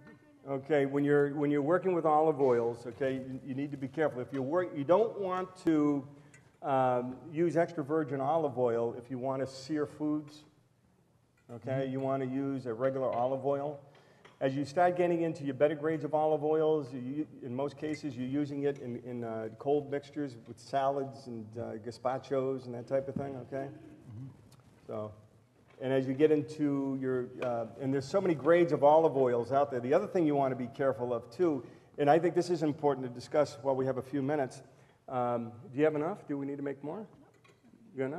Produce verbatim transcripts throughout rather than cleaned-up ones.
Okay, when you're when you're working with olive oils, okay, you, you need to be careful. If you work, you don't want to um, use extra virgin olive oil if you want to sear foods. Okay, mm-hmm. You want to use a regular olive oil. As you start getting into your better grades of olive oils, you, in most cases you're using it in, in uh, cold mixtures with salads and uh, gazpachos and that type of thing. Okay, mm-hmm. so. And as you get into your, uh, and there's so many grades of olive oils out there. The other thing you want to be careful of too, and I think this is important to discuss while we have a few minutes. Um, do you have enough? Do we need to make more? You got enough?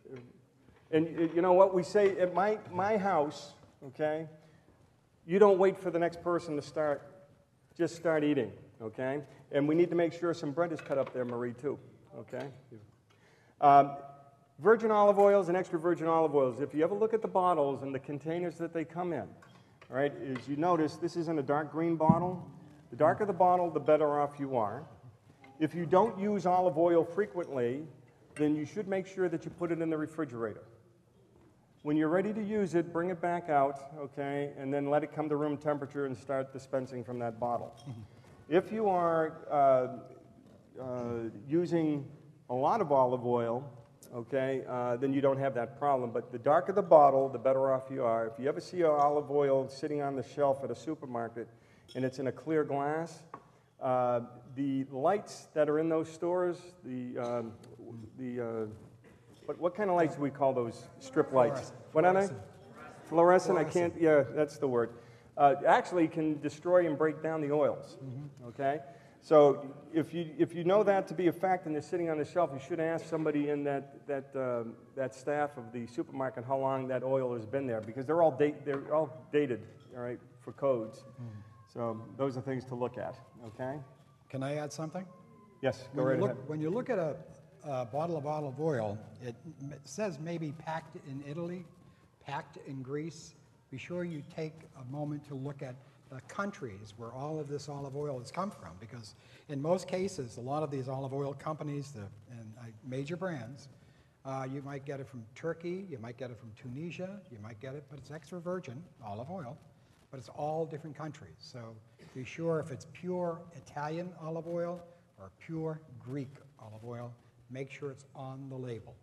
And you know what we say at my, my house, okay, you don't wait for the next person to start, just start eating, okay? And we need to make sure some bread is cut up there, Marie, too, okay? Um, Virgin olive oils and extra virgin olive oils, if you ever look at the bottles and the containers that they come in, all right, as you notice, this is in a dark green bottle. The darker the bottle, the better off you are. If you don't use olive oil frequently, then you should make sure that you put it in the refrigerator. When you're ready to use it, bring it back out, okay, and then let it come to room temperature and start dispensing from that bottle. If you are uh, uh, using a lot of olive oil, okay, uh, then you don't have that problem. But the darker the bottle, the better off you are. If you ever see olive oil sitting on the shelf at a supermarket and it's in a clear glass, uh, the lights that are in those stores, the, um, the uh, what, what kind of lights do we call those strip lights? What are they? Fluorescent, I can't, yeah, that's the word. Uh, actually can destroy and break down the oils, mm-hmm. okay? So if you, if you know that to be a fact and they're sitting on the shelf, you should ask somebody in that, that, uh, that staff of the supermarket how long that oil has been there, because they're all, date, they're all dated, all right, for codes. Mm. So those are things to look at, okay? Can I add something? Yes, go when right you look, ahead. When you look at a, a bottle of olive oil, it says maybe packed in Italy, packed in Greece. Be sure you take a moment to look at the countries where all of this olive oil has come from, because in most cases, a lot of these olive oil companies, the and uh, major brands, uh, you might get it from Turkey, you might get it from Tunisia, you might get it, but it's extra virgin olive oil, but it's all different countries. So be sure if it's pure Italian olive oil or pure Greek olive oil, make sure it's on the label.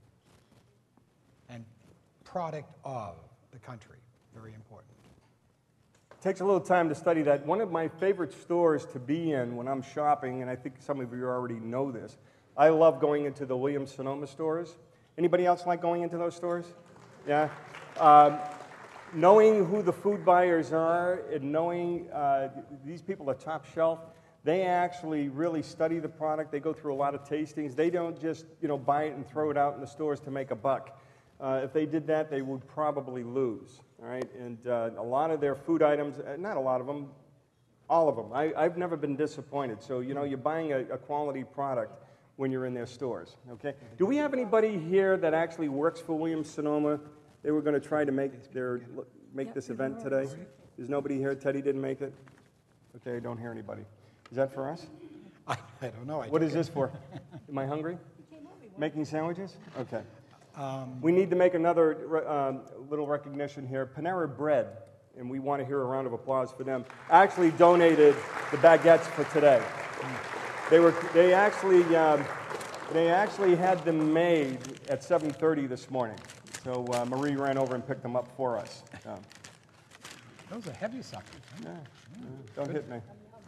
And product of the country, very important. Takes a little time to study that. One of my favorite stores to be in when I'm shopping, and I think some of you already know this, I love going into the Williams-Sonoma stores. Anybody else like going into those stores? Yeah? Um, knowing who the food buyers are and knowing uh, these people are top shelf, they actually really study the product. They go through a lot of tastings. They don't just, you know, buy it and throw it out in the stores to make a buck. Uh, if they did that, they would probably lose. All right, and uh, a lot of their food items, uh, not a lot of them, all of them. I, I've never been disappointed. So, you know, you're buying a, a quality product when you're in their stores, okay? Do we have anybody here that actually works for Williams-Sonoma? They were going to try to make their make this event today. There's nobody here. Teddy didn't make it? Okay, I don't hear anybody. Is that for us? I, I don't know. I what is it. this for? Am I hungry? Making sandwiches? Okay. Um, we need to make another um, little recognition here. Panera Bread, and we want to hear a round of applause for them, actually donated the baguettes for today. They were they actually um, they actually had them made at seven thirty this morning. So uh, Marie ran over and picked them up for us. Um, Those are heavy suckers. Huh? yeah, yeah, don't Good. hit me.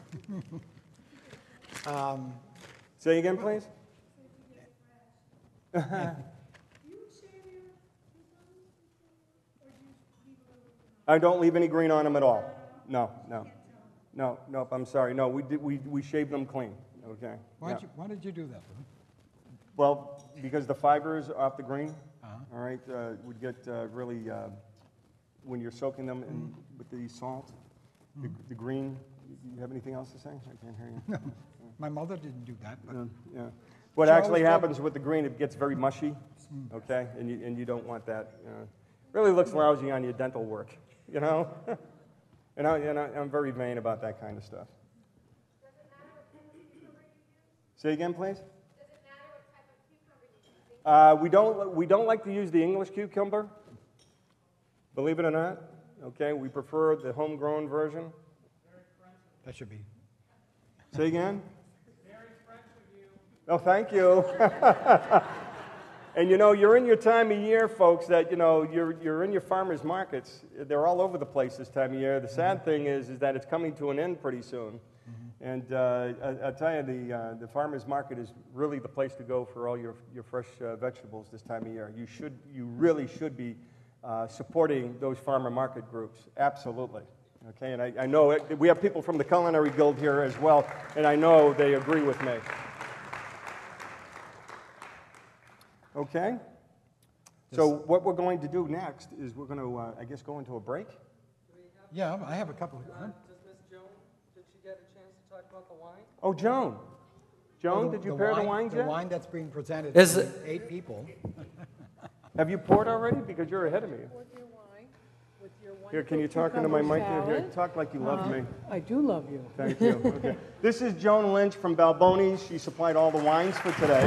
um, Say again, please. I don't leave any green on them at all. No, no, no, nope. I'm sorry. No, we did. We we shaved them clean. Okay. Why yeah. did you Why did you do that? Huh? Well, because the fibers off the green. Uh-huh. All right, uh, would get uh, really uh, when you're soaking them in Mm. with the salt. Mm. The, the green. You have anything else to say? I can't hear you. No, my mother didn't do that. But yeah. yeah. What She actually always happens with the green, it gets very mushy. Mm. Okay, and you and you don't want that. Uh, really looks lousy on your dental work. You know, and, I, and I, I'm very vain about that kind of stuff. Does it matter what type of cucumber you use? Say again, please. Does it matter what type of cucumber you use? Uh, we don't we don't like to use the English cucumber. Believe it or not, okay, we prefer the homegrown version. That should be. Say again? Oh, thank you. And you know, you're in your time of year, folks, that, you know, you're, you're in your farmers markets. They're all over the place this time of year. The sad thing is, is that it's coming to an end pretty soon. Mm-hmm. And uh, I, I'll tell you, the, uh, the farmers market is really the place to go for all your, your fresh uh, vegetables this time of year. You should, you really should be uh, supporting those farmer market groups. Absolutely. Okay, and I, I know it, we have people from the Culinary Guild here as well, and I know they agree with me. Okay? So what we're going to do next is we're going to, uh, I guess, go into a break. Yeah, I have a couple of. Huh? Does Miss Joan, did she get a chance to talk about the wine? Oh, Joan. Joan, Oh, the- did you the pair wine, the wines the yet? wine that's being presented Is to it- eight people. Have you poured already? Because you're ahead of me. With your wine, with your wonderful Here, can you talk into my cucumber mic there? Here, salad. talk like you love me. I do love you. Thank you. Okay. This is Joan Lynch from Balboni's. She supplied all the wines for today.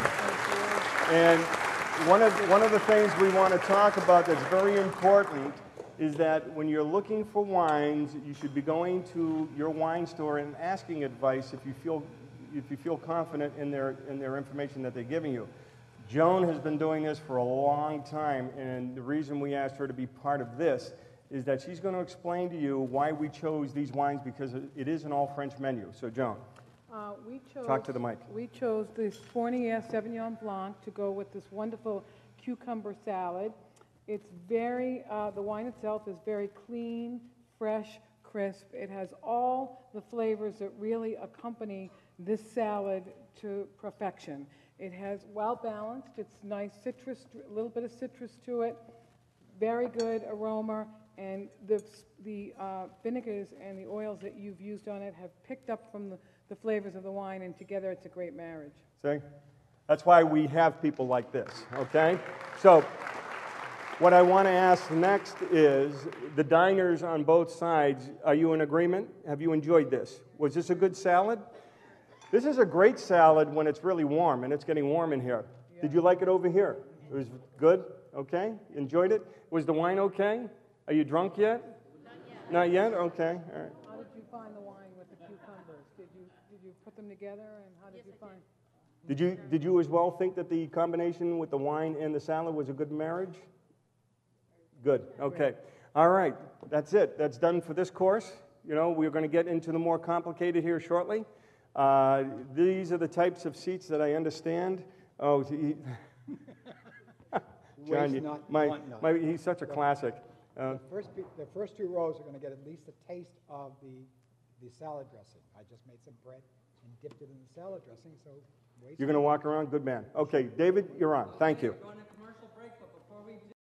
And one of, one of the things we want to talk about that's very important is that when you're looking for wines, you should be going to your wine store and asking advice if you feel, if you feel confident in their, in their information that they're giving you. Joan has been doing this for a long time, and the reason we asked her to be part of this is that she's going to explain to you why we chose these wines, because it is an all-French menu. So, Joan. Uh, we chose, Talk to the mic. We chose this Fournier Sauvignon Blanc to go with this wonderful cucumber salad. It's very, uh, the wine itself is very clean, fresh, crisp. It has all the flavors that really accompany this salad to perfection. It has well balanced, it's nice citrus, a little bit of citrus to it, very good aroma, and the, the uh, vinegars and the oils that you've used on it have picked up from the, the flavors of the wine, and together it's a great marriage. See? That's why we have people like this, okay? So, what I want to ask next is, the diners on both sides, are you in agreement? Have you enjoyed this? Was this a good salad? This is a great salad when it's really warm, and it's getting warm in here. Yeah. Did you like it over here? It was good? Okay? Enjoyed it? Was the wine okay? Are you drunk yet? Not yet. Not yet? Okay. All right. How did you find the wine with the cucumbers? Did you, did you put them together, and how did you find? Did you, did you as well think that the combination with the wine and the salad was a good marriage? Good. Okay. All right. That's it. That's done for this course. You know, we're going to get into the more complicated here shortly. Uh, these are the types of seats that I understand. Oh, he, John, Waste you, not, my, want not. my, he's such a classic. Uh, The first, pe- the first two rows are going to get at least a taste of the, the salad dressing. I just made some bread and dipped it in the salad dressing, so waste. you're going to walk around? Good man. Okay, David, you're on. Thank you. You're going